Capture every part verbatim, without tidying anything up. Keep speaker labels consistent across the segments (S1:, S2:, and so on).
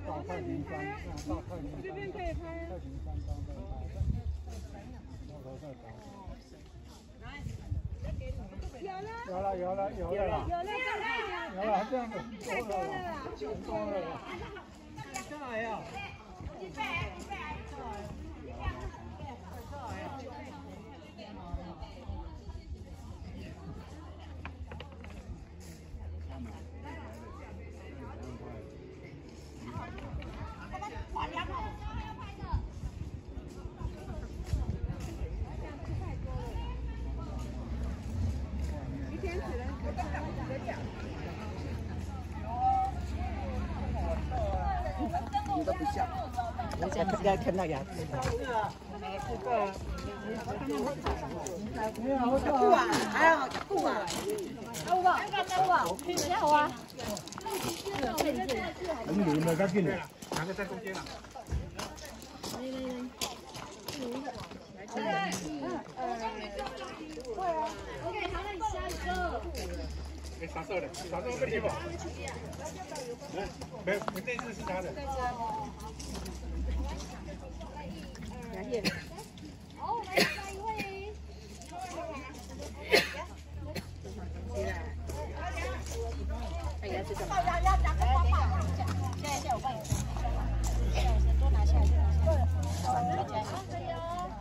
S1: 到太平山，到太平山，这边可以拍。太平山当中拍。到时候再找。有了，有了，有了，有了，有了，有了，这样子太多了啦，多了啦。干嘛呀？一百，一百，一百，
S2: 你都不像，我想要看到牙齿。酷啊！哎呀，酷啊！有吧？有啊，有啊。
S1: 我们离那个近点，哪个在中间啊？
S3: 来来来，来，对啊 ，OK， 好，那你下一个。
S1: 哎，啥色的？啥色问题不？来，没有，我这次是他的。
S3: 来耶。好，来下一位。哎呀，这个。要要要讲个方法，现在现在我帮你。现在先多拿下，多拿下。对，好，可以哦。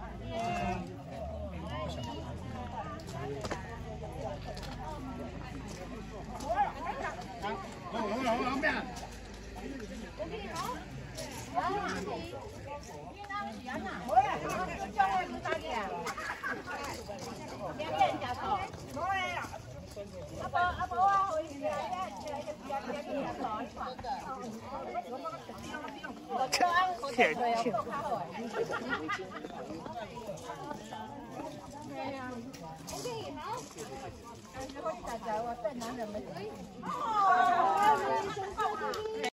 S1: 好，好，好，后面。
S4: 阿婆阿婆啊，回去啊，
S2: 天气。
S4: OK， 好。然后大家我在男人们。